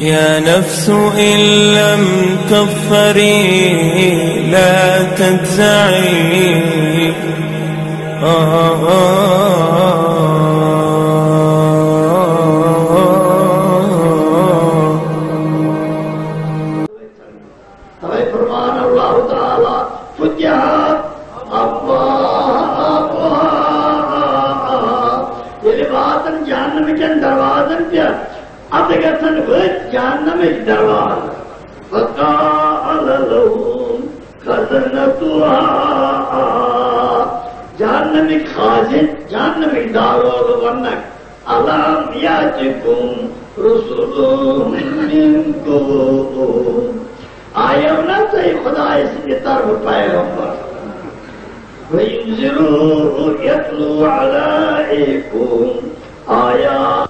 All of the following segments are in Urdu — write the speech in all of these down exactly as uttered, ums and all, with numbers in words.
يا نفس إن لم تظفري لا تجزعي. آه آه فرمان اللہ تعالی فتحات یہ باتن جہنم کن دروازن پہ اب گھن وت جہنم درواز فقال لهم خزنتها جہنم خازن جہنم دارول ونک الم یاتکم رسل منکم آیا نہ تے خدا کی طرف پیغمبر وَيُنزِلُوا يَتْلُوا عَلَيْكُمْ آیات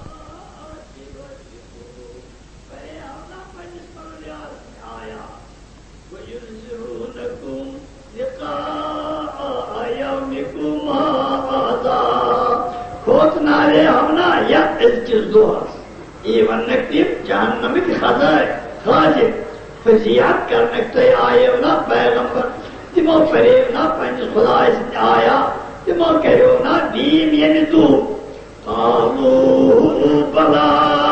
وَيُنزِلُونَكُمْ لِقَاءَ يَوْمِكُمْ هَذَا کھوتنا رے ہمنا یا ازکر دوہر یہ ونک تیم جہنم کی خزائے خاجر فضیحت کرنے کے آئے نا پیغمبر تمو فریب نا پنج خدا اس آیا تمو کہو نا دین یعنی تو قالو بلا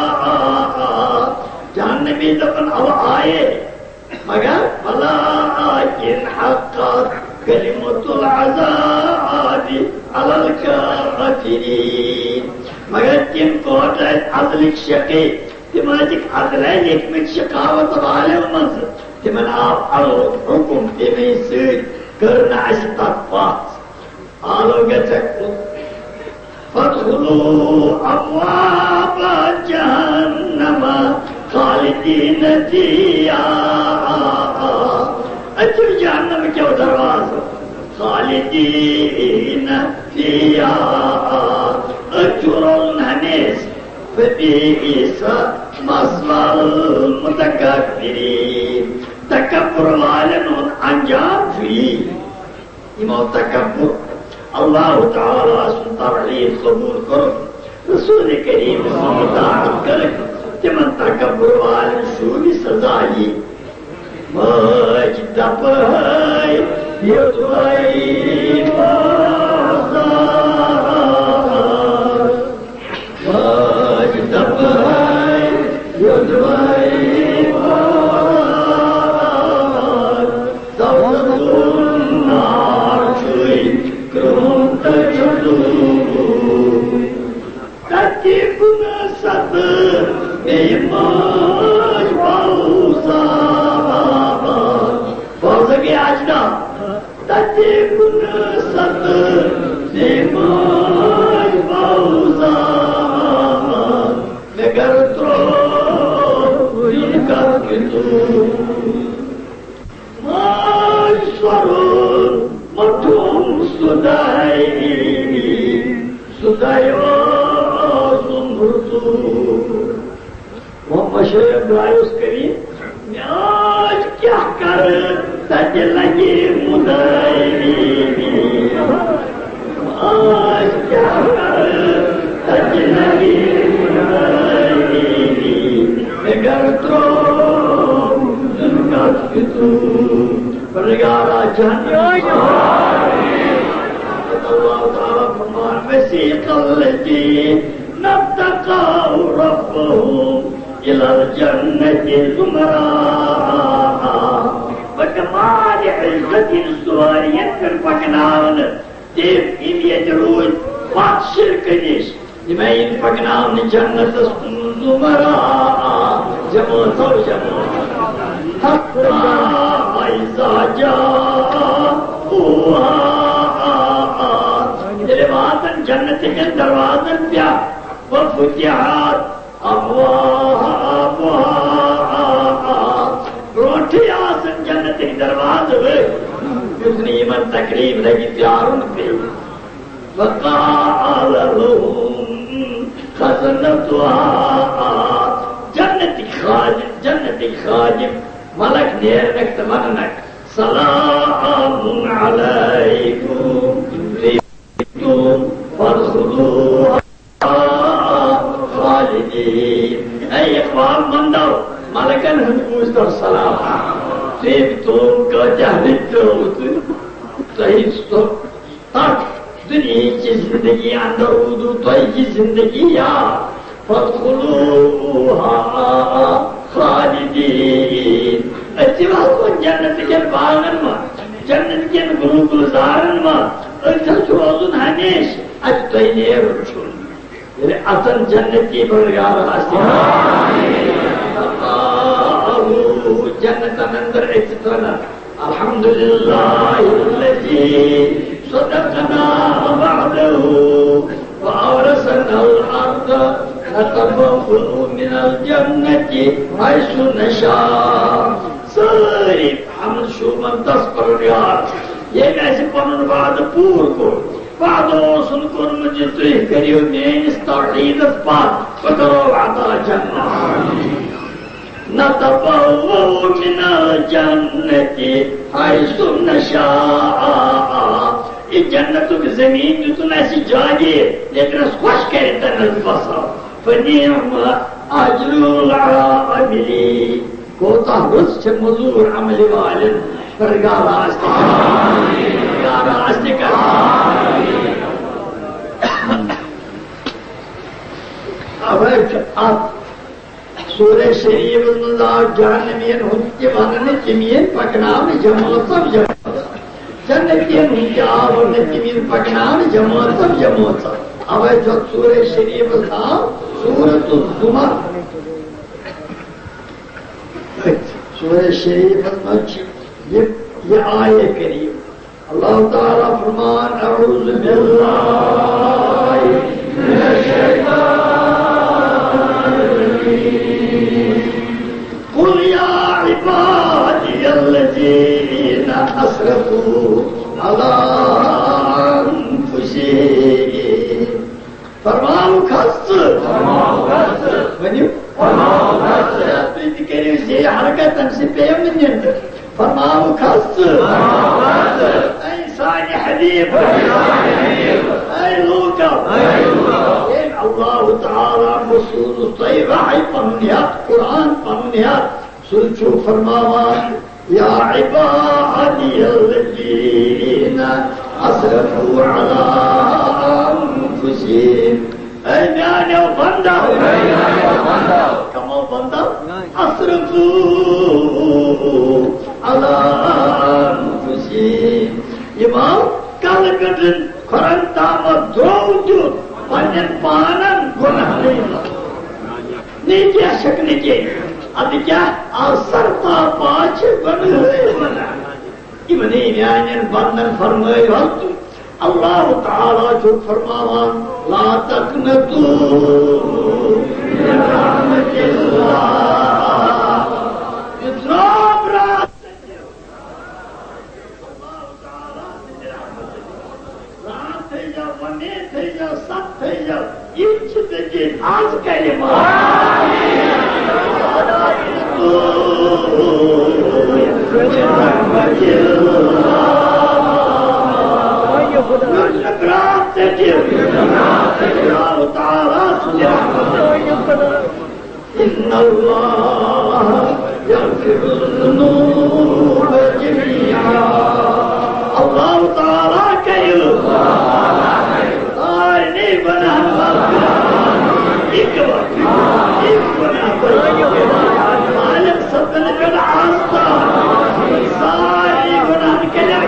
جہنمی دفن اب آئے مگر بلا آکن حقات کلمت العذاب علی الکافرین مگر تم کو عدل شقی تمہاری عدل ہے ایک میں شقاوت والے منظر تمہن آپ حکم تمہیں سید کرنا اشتاق پاس آلو گے چکو فَادْخُلُوا أَبْوَابَ جَهَنَّمَ خَالِدِينَ فِيهَا اچھو جہنم کیوں درواز خالدین فِيهَا اچھرون ہمیش فبئس مثوى المتكبرين تکبر والن انجام فيه امو تکبر اللہ تعالی سن ترغیب قبول کرو رسول کریم مطاعت کرو تمن تکبر والن شوی سزائی مجد پہائی یدوائی وسيق الذين اتقوا ربهم إلى الجنة زمرا وكمال عزة السوارية في الفقنان تيب إن يجرون فات شرك نيش لما ينفقنان جنة زمرا جمو تو جمو حتى إذا جاءوها دروازن جنت کے دروازن پیا وفتحات ابوابها ابوابها روٹی آسن جنت کے دروازے کتنی من تقریب لگی پیارن پہ وقال لهم خزنتها جنت خادم جنت خادم ملک دیر نکت مننک سلام علیکم فادخلوها خالدین اے اقوام بندو ملکن ہند بوزدر سلام تیب تون کا جہنی تروت تہیز تو تک دنیا کی زندگی اندر اودو توی کی زندگی یا فادخلوها خالدین اتباع کو جنت کے باغن میں جنت کے گروہ گلزارن میں اتھس روزن ہمیش اچ توی نیر چھوڑ یعنی اصل جنتی برگار آستے جنت اندر اتتنا الحمدللہ الذی صدقنا وعده وأورثنا الأرض نتبوأ من الجنة حيث نشاء ساری حمد شومن تصبر ریار یہ ایسے پنن بعد پور کو بعد اوسن کور مجھے تھی کریو میس توحید پاک پکرو وعدہ جنہ نتبوأ من الجنة حيث نشاء یہ جنت کی زمین جو تم ایسی جاگی لیکن اس خوش کرتا نزبسا فنعم اجر العاملی کوتا حس چھ مزور عمل والن پرگار آستے کر پرگار آستے کر اب آپ سورہ شریف اللہ جہنمین ہنچے باننے چمین پکنام جمال سب جمال جنتین ہنچے آورنے چمین پکنام جمال سب جمال سب اب جو سورہ شریف اللہ سورة الزمر سورہ شریف اللہ یہ آیے کریم اللہ تعالیٰ فرمان اعوذ باللہ من الشیطان قل يا عبادي الذين أسرفوا على أنفسهم فرماؤ خص فرماؤ خص ونیو فرماؤ خص تجھ کریو سے حرکت سے پیمن جنت فرماؤ خص فرماؤ خص اے سانی حبیب اے لوکا اللہ تعالی رسول طیب وحی پنیات قرآن پنیات سلچو فرماوان یا عبادی الذین اسرفوا علی انفسهم اے میانے و بندہ کمو بندہ اسرفوا علی انفسهم امام کل کٹن قرآن تامت دروجود پنن پانن گناہ نہیں نہیں کیا شک نہیں کیا اب کیا آسر تا پاچ بن ہوئے بنا ابنی میانین بندن فرمائی وقت اللہ تعالیٰ جو فرماوان لا تقنطو من رحمت اللہ اضراب رات اللہ تعالیٰ من رحمت اللہ رات تھے جا ونے تھے جا سب تھے جا انچ تجھے آج کلمہ إن الله يغفر الذنوب جميعا الله تعالى كريم آرني بنا اكبر مالك صدن كل عاصتا صاري بنا كلام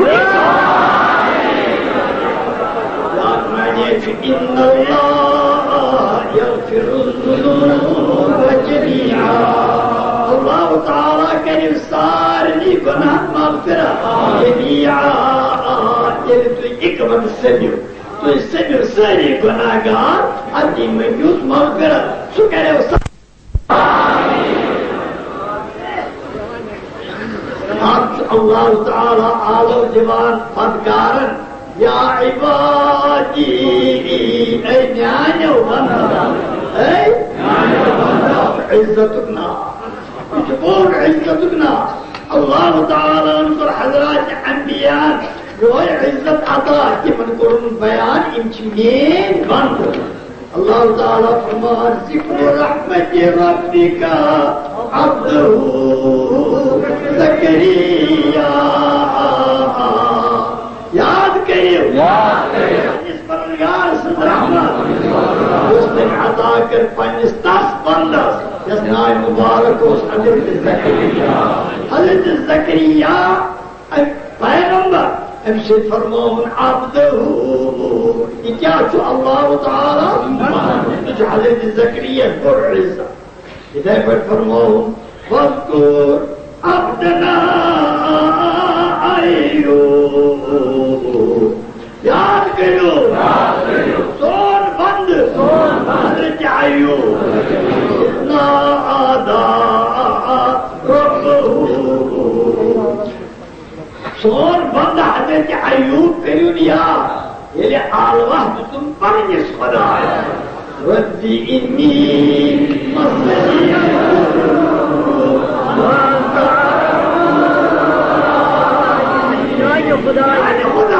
إن الله يغفر الذنوب جميعا الله تعالى كريم صارني بنا مغفرة جميعا يلتو اكبر السمير تو السمير ساري گناہگار ادی میوت مغفرة شکر ہے اللہ تعالی آلو جوان فدکارن یا عبادی اے نیانو بندہ اے نیانو بندہ عزتکنا جبور عزتکنا اللہ تعالی انظر حضرات انبیاء جو عزت عطا کہ من قرن بیان امچ مین بند اللہ تعالیٰ فرمان ذکر رحمت ربک عبدہ زکریا، یاد کریے اس پروردگار سند رحمت اس نے عطا کر پنس تس بندس یس نائے مبارک اس حضرت زکریا. حضرت زکریا پیغمبر ام سے فرمون عبدہ، یہ کیا چھو اللہ تعالیٰ جو حضرت زکریا بڑھ عزت ادھے پر فرمون وَذْكُرْ عَبْدَنَا أَيُّوبَ، یاد کرو سون بند حضرت ایوب نادى ربه، سون بند حضرت ایوب کرون یاد یعنی آلوہ تم پنجس خدا ربی انی مسنی خدا خدا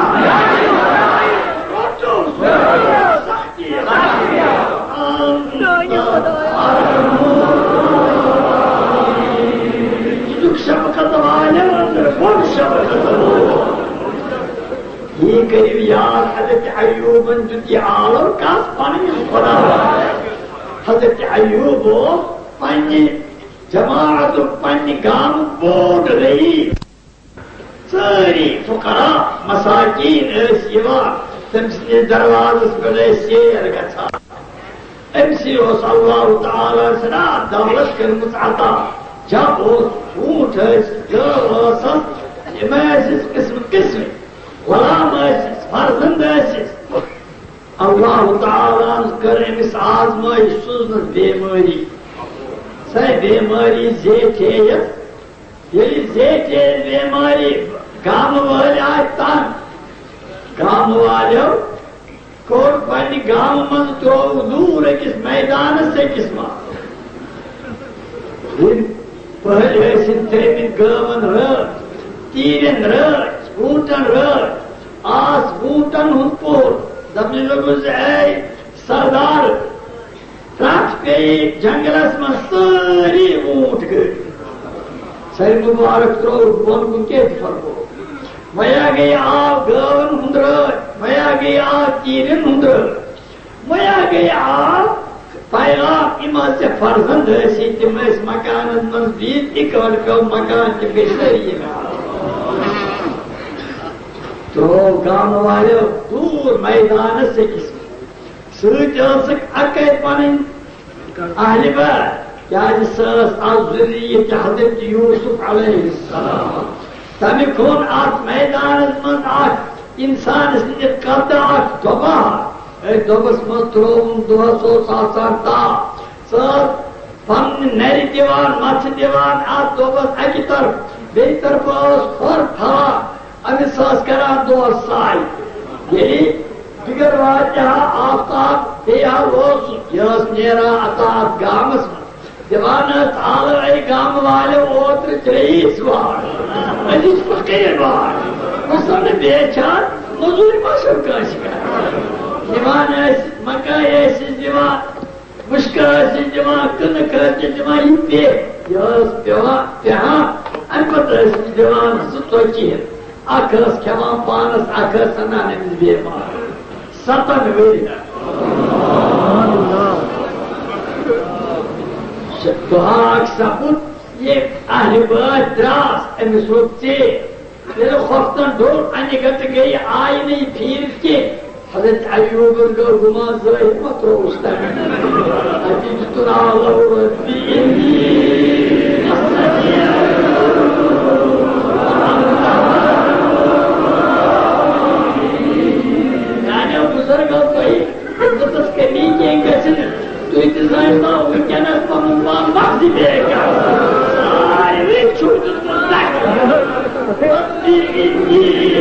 یہ کریو یاد حضرت ایوبن جتی عالم کاس پانی خدا حضرت ایوب پانی جماعت پانی گام بوڑ رہی ساری فقراء مساکین ایس یوان تمسنی دروازس بلے سیر گھا امسی اوس اللہ تعالیٰ سنا دولت کرمس عطا جب اوس اونٹ ایس گل اوسس یم ایسس قسم قسم غلام ایسس فرزند ایسس اللہ تعالیٰ کر امس آزمائی سوزنس بیماری سہ بیماری زیٹھیس یلی زیٹھے بیماری گام والی آئے تان گام والیو کور پانی گام من تو دور اکس میدان سے قسمہ پہلے ایسن تریمن گامن رٹ تیرن رٹ بوٹن رٹ آس بوٹن ہن پور دبنی لوگوں سے اے سردار رات پہ جنگلس میں ساری اونٹ گئی سر مبارک تو بون کن کے فرقو میا گئی آب گاون ہندر میا گئی آب تیرن ہندر میا گئی آب پیغام ایمان سے فرزند ایسی تم اس مکان مزید اکول کو مکان کے بہتری میں تو گام والے دور میدان سے کس سوچ سک اکے پنن اہل بیت کیا جساس از ذریت حضرت یوسف علیہ السلام تمہیں کون آت میدان من آت انسان اس نے قدر آت دوبا اے دوبس مطرون دو سو ساسارتا سات پن نیری دیوان مچ دیوان آت دوبس اکی طرف بے طرف آس خور پھا امی ساس کران دو سائی یعنی بگر واجہ آفتاب بیہا روز یاس نیرا اتاب گامس من دیوانت آلو ای گام والے اوتر چرئیس وار عزیز فقیر وار مصر بیچار مزوری ماشر کاشی کر دیوان ایسی مکہ ایسی دیوان مشکہ ایسی دیوان کنک ایسی دیوان یہ پی یاس پیوان پیہاں انکت ایسی دیوان ستوچی ہے اکھس کھوان پانس اکھس سنانے میں بیمار ستن ویری دعاک سپوت یہ اہل بیت دراس امس روک چے یہ خوفتن دور انی گت گئی آئی نہیں پھیر کے حضرت ایوب گو گمان زائی مطر استم عزیز تنا ربی انی یعنی بزرگوں کوئی عزتس کمی کے گسن تو اتزائی ماں وکنس پموان مغزی بے گا ساری وی چھوٹت مستق ربی انی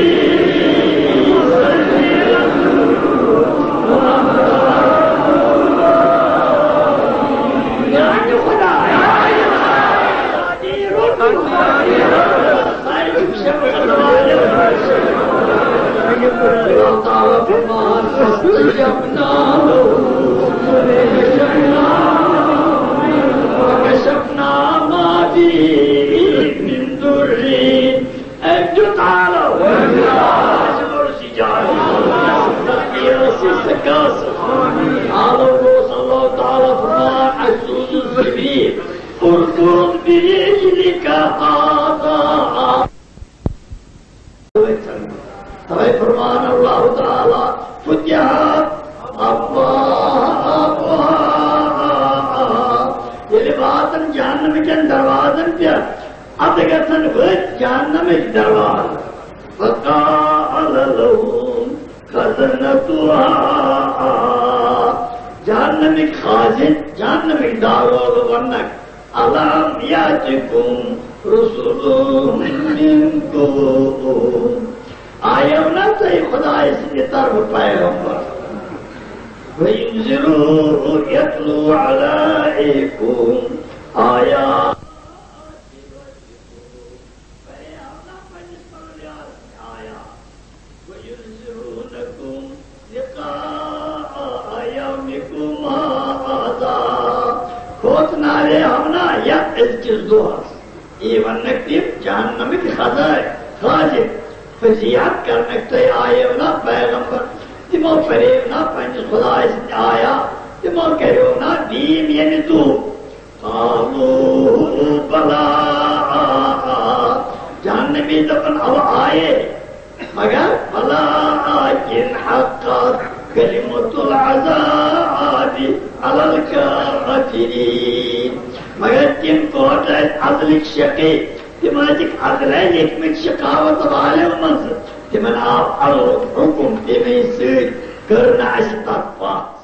یعنی خدا یعنی رب ساری وی شبت والے اللہ تعالیٰ فرمان فاستجبنا له فيه من ذري أجد على وجه سجاد السكاسة على الروس الله تعالى فرمان عسوس الزبيب اركض برجلك هذا طيب فرمان الله تعالى فتحت أبواب يلي باطن جهنم كان دروازن بيا أتقسن فت جهنم دروازن فقال لهم خزنتها جهنم خازن جهنم دارو ونك ألم يأتكم رسل منكم آيونا تي خدا اسم طرف پیغمبر وينزلوا يتلو عليكم آيات وينزلونكم لقاء يومكم هذا خوتنا لهمنا يأذ جزدوها ایون نکتیب جہنم کی خزائے خاجب فضیحت کرنک تو آئیونا پیغمبر تمو فریبنا پنج خدا اس آیا تمو کہیونا دیم یعنی تو قالو بلا جہنمی دفن او آئے مگر بلا جن حقت کلمت العذاب علی الکافرین مگر تم کو عدل شقی تم عدل ایک شقاوت والے منصب تمن آپ الحکم تمہیں سۭتۍ کرنا اَسہِ تقوا